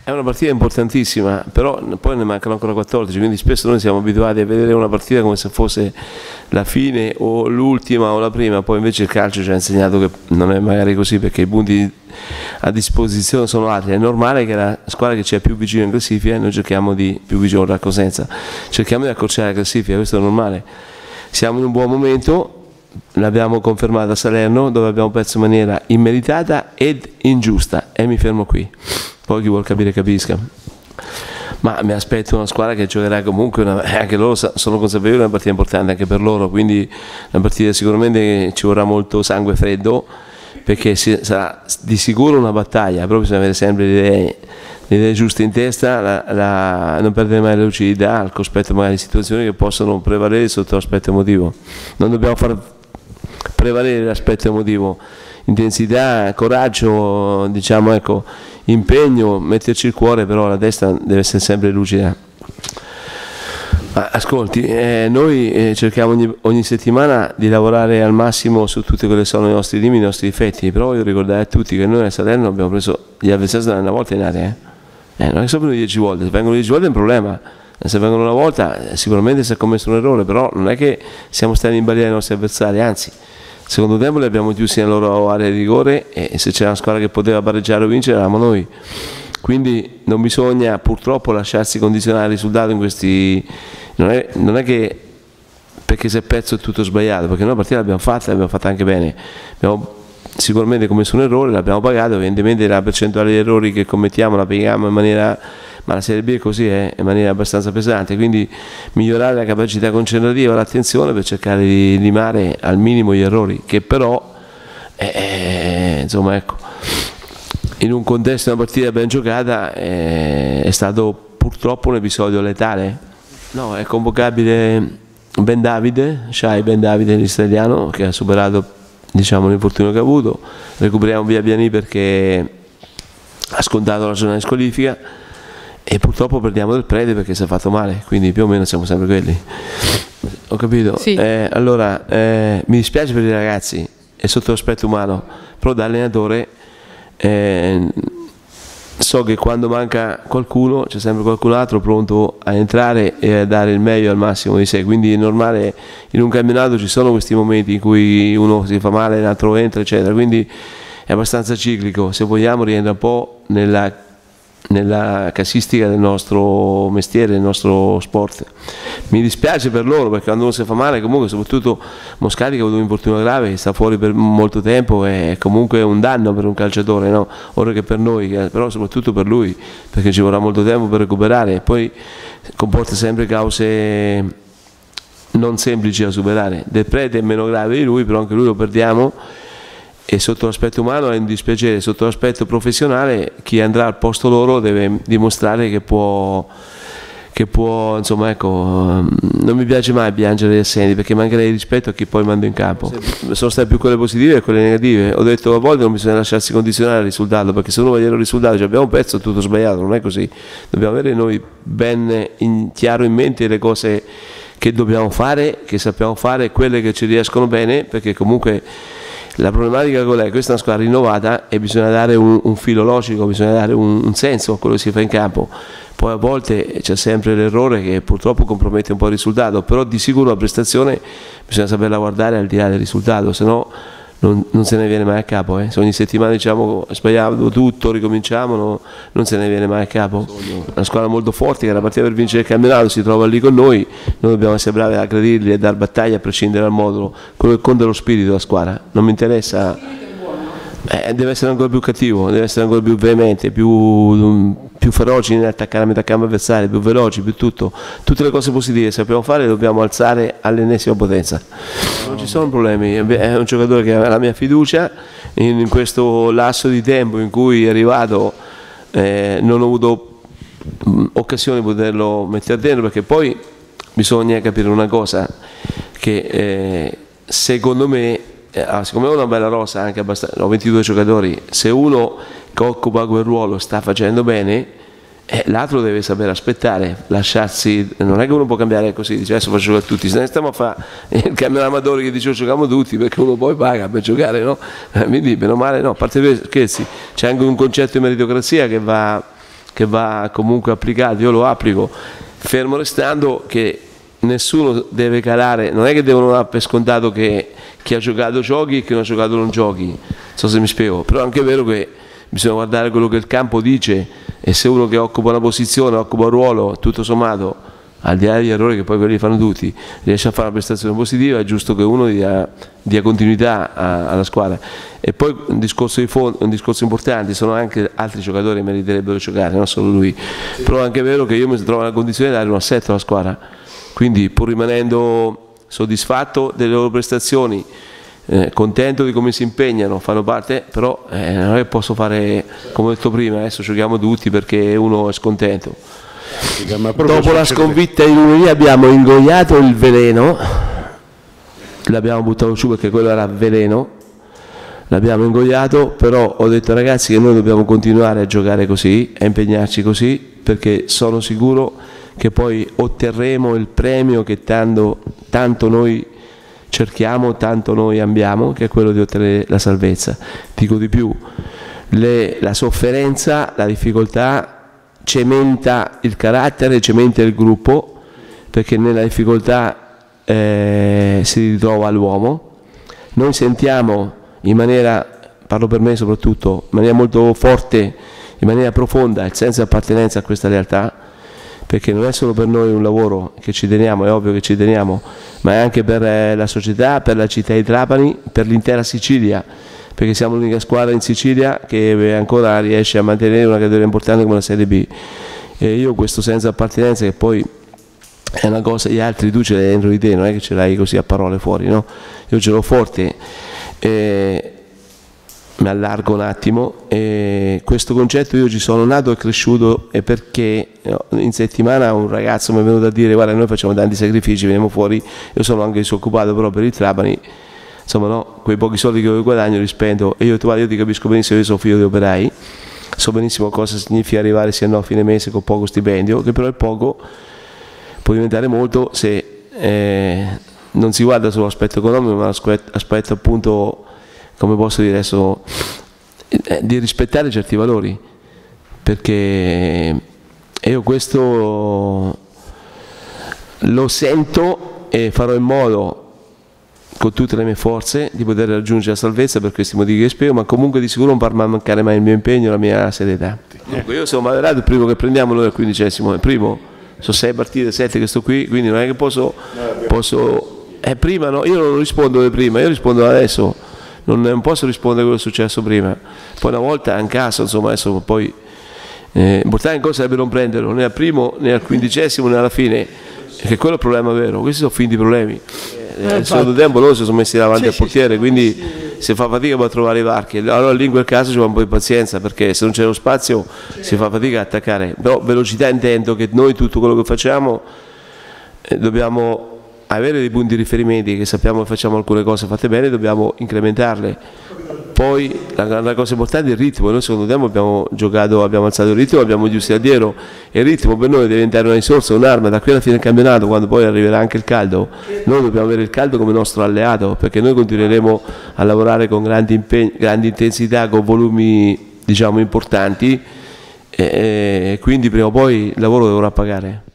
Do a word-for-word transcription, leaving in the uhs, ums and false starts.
È una partita importantissima, però poi ne mancano ancora quattordici, quindi spesso noi siamo abituati a vedere una partita come se fosse la fine o l'ultima o la prima, poi invece il calcio ci ha insegnato che non è magari così, perché i punti a disposizione sono altri. È normale che la squadra che ci è più vicina in classifica, noi cerchiamo di, più vicino alla Cosenza, cerchiamo di accorciare la classifica, questo è normale. Siamo in un buon momento, l'abbiamo confermato a Salerno, dove abbiamo perso in maniera immeritata ed ingiusta, e mi fermo qui. Poi chi vuol capire capisca, ma mi aspetto una squadra che giocherà comunque, una, anche loro sono consapevoli, una partita importante anche per loro, quindi una partita sicuramente ci vorrà molto sangue freddo, perché sarà di sicuro una battaglia, però bisogna avere sempre le idee, le idee giuste in testa, la, la, non perdere mai la lucidità al cospetto magari di situazioni che possono prevalere sotto l'aspetto emotivo. Non dobbiamo far prevalere l'aspetto emotivo, intensità, coraggio, diciamo, ecco, impegno, metterci il cuore, però la testa deve essere sempre lucida. Ma ascolti, eh, noi eh, cerchiamo ogni, ogni settimana di lavorare al massimo su tutti quelli che sono i nostri limiti, i nostri difetti, però voglio ricordare a tutti che noi a Salerno abbiamo preso gli avversari una volta in area, eh? Eh, non è che sono venuti dieci volte, se vengono dieci volte è un problema, se vengono una volta eh, sicuramente si è commesso un errore, però non è che siamo stati in balia dei nostri avversari, anzi. Secondo tempo li abbiamo chiusi nella loro area di rigore, e se c'era una squadra che poteva pareggiare o vincere eravamo noi, quindi non bisogna purtroppo lasciarsi condizionare il risultato in questi, non è, non è che perché si è perso è tutto sbagliato, perché noi la partita l'abbiamo fatta, l'abbiamo fatta anche bene, abbiamo sicuramente commesso un errore, l'abbiamo pagato, evidentemente la percentuale di errori che commettiamo la paghiamo in maniera, ma la Serie B è così, eh, in maniera abbastanza pesante, quindi migliorare la capacità concentrativa, l'attenzione per cercare di limare al minimo gli errori, che però eh, insomma, ecco, in un contesto di una partita ben giocata eh, è stato purtroppo un episodio letale. No, è convocabile Ben Davide, Shai Ben Davide l'israeliano, che ha superato, diciamo, l'infortunio che ha avuto. Recuperiamo via Biani perché ha scontato la giornata di squalifica, e purtroppo perdiamo del Prete perché si è fatto male, quindi più o meno siamo sempre quelli. Ho capito? Sì. Eh, allora, eh, mi dispiace per i ragazzi, è sotto l'aspetto umano, però da allenatore eh, so che quando manca qualcuno c'è sempre qualcun altro pronto a entrare e a dare il meglio al massimo di sé, quindi è normale, in un campionato ci sono questi momenti in cui uno si fa male, l'altro entra, eccetera, quindi è abbastanza ciclico, se vogliamo rientra un po' nella nella casistica del nostro mestiere, del nostro sport. Mi dispiace per loro, perché quando uno si fa male, comunque, soprattutto Moscati che ha avuto un infortunio grave, che sta fuori per molto tempo, è comunque un danno per un calciatore, no? Ora che per noi, però soprattutto per lui, perché ci vorrà molto tempo per recuperare, e poi comporta sempre cause non semplici da superare. Del Prete è meno grave di lui, però anche lui lo perdiamo, e sotto l'aspetto umano è un dispiacere. Sotto l'aspetto professionale chi andrà al posto loro deve dimostrare che può, che può, insomma, ecco, non mi piace mai piangere gli assenti, perché mancherei rispetto a chi poi mando in campo. Sono state più quelle positive che quelle negative. Ho detto, a volte non bisogna lasciarsi condizionare il risultato, perché se uno va dietro il risultato, cioè abbiamo perso, tutto sbagliato, non è così. Dobbiamo avere noi ben in chiaro in mente le cose che dobbiamo fare, che sappiamo fare, quelle che ci riescono bene, perché comunque la problematica qual è? Questa è una squadra rinnovata e bisogna dare un, un filo logico, bisogna dare un, un senso a quello che si fa in campo. Poi a volte c'è sempre l'errore che purtroppo compromette un po' il risultato, però di sicuro la prestazione bisogna saperla guardare al di là del risultato, se no non, non se ne viene mai a capo. Eh. Se ogni settimana diciamo sbagliamo tutto, ricominciamo, no, non se ne viene mai a capo. Una squadra molto forte che era partita per vincere il campionato si trova lì con noi, noi dobbiamo essere bravi a aggredirli e dar battaglia a prescindere dal modulo. Quello che conta è lo spirito della squadra, non mi interessa. Eh, deve essere ancora più cattivo, deve essere ancora più veemente, più, più feroci nell'attaccare a metà campo avversario, più veloci, più tutto. Tutte le cose positive che sappiamo fare le dobbiamo alzare all'ennesima potenza. Non ci sono problemi, è un giocatore che ha la mia fiducia. In questo lasso di tempo in cui è arrivato eh, non ho avuto occasione di poterlo mettere dentro, perché poi bisogna capire una cosa, che eh, secondo me, Ah, siccome è una bella rosa, anche abbastanza, ho ventidue giocatori, se uno che occupa quel ruolo sta facendo bene, eh, l'altro deve saper aspettare, lasciarsi, non è che uno può cambiare così, dice adesso faccio giocare tutti, se ne stiamo a fare il campionato amatore che dice giochiamo tutti, perché uno poi paga per giocare, no? Quindi bene o male no, a parte scherzi, c'è anche un concetto di meritocrazia che va, che va comunque applicato, io lo applico, fermo restando che nessuno deve calare, non è che devono dare per scontato che chi ha giocato giochi e chi non ha giocato non giochi, non so se mi spiego, però è anche vero che bisogna guardare quello che il campo dice, e se uno che occupa una posizione, occupa un ruolo, tutto sommato, al di là degli errori che poi quelli fanno tutti, riesce a fare una prestazione positiva, è giusto che uno dia, dia continuità a, alla squadra. E poi un discorso, di fondo, un discorso importante, sono anche altri giocatori che meriterebbero giocare, non solo lui, però è anche vero che io mi trovo nella condizione di dare un assetto alla squadra, quindi pur rimanendo soddisfatto delle loro prestazioni, eh, contento di come si impegnano, fanno parte, però eh, non è che posso fare, come ho detto prima, adesso giochiamo tutti perché uno è scontento. Dopo la sconfitta di lunedì abbiamo ingoiato il veleno, l'abbiamo buttato giù perché quello era veleno, l'abbiamo ingoiato, però ho detto ragazzi che noi dobbiamo continuare a giocare così, a impegnarci così, perché sono sicuro che poi otterremo il premio che tanto, tanto noi cerchiamo, tanto noi ambiamo, che è quello di ottenere la salvezza. Dico di più, le, la sofferenza, la difficoltà cementa il carattere, cementa il gruppo, perché nella difficoltà eh, si ritrova l'uomo. Noi sentiamo in maniera, parlo per me soprattutto, in maniera molto forte, in maniera profonda, il senso di appartenenza a questa realtà, perché non è solo per noi un lavoro che ci teniamo, è ovvio che ci teniamo, ma è anche per eh, la società, per la città di Trapani, per l'intera Sicilia, perché siamo l'unica squadra in Sicilia che ancora riesce a mantenere una categoria importante come la Serie B. E io questo senso di appartenenza, che poi è una cosa, gli altri tu ce l'hai dentro di te, non è che ce l'hai così a parole fuori, no? Io ce l'ho forte, eh, mi allargo un attimo, eh, questo concetto io ci sono nato e cresciuto, e perché in settimana un ragazzo mi è venuto a dire guarda noi facciamo tanti sacrifici, veniamo fuori, io sono anche disoccupato però per il Trapani, insomma no, quei pochi soldi che io guadagno li spendo, e io, guarda, io ti capisco benissimo, io sono figlio di operai, so benissimo cosa significa arrivare sì o no a fine mese con poco stipendio, che però è poco, può diventare molto se eh, non si guarda solo l'aspetto economico, ma l'aspetto appunto, come posso dire adesso, eh, di rispettare certi valori, perché io questo lo sento e farò in modo con tutte le mie forze di poter raggiungere la salvezza per questi motivi che spiego, ma comunque di sicuro non farà mancare mai il mio impegno e la mia serietà. Dunque io sono Maderato, il primo che prendiamo noi al quindicesimo, il primo, sono sei partite, sette che sto qui, quindi non è che posso, posso eh, prima no, io non rispondo di prima, io rispondo adesso, non, non posso rispondere a quello che è successo prima, poi una volta è un caso, insomma adesso poi, eh, l'importante cosa sarebbe non prenderlo né al primo né al quindicesimo né alla fine, perché quello è il problema vero, questi sono finti problemi. Nel secondo tempo loro si sono messi davanti sì, al portiere, sì, quindi sì, si fa fatica a trovare i varchi, allora lì in quel caso ci va un po' di pazienza, perché se non c'è lo spazio sì, si fa fatica a attaccare, però velocità intendo che noi tutto quello che facciamo eh, dobbiamo avere dei punti di riferimento, che sappiamo che facciamo alcune cose fatte bene, dobbiamo incrementarle. Poi la, la cosa importante è il ritmo, noi secondo tempo abbiamo giocato, abbiamo alzato il ritmo, abbiamo giusto a dietro, e il ritmo per noi deve diventare una risorsa, un'arma, da qui alla fine del campionato, quando poi arriverà anche il caldo, noi dobbiamo avere il caldo come nostro alleato, perché noi continueremo a lavorare con grandi, impegni, grandi intensità, con volumi diciamo importanti, e, e quindi prima o poi il lavoro dovrà pagare.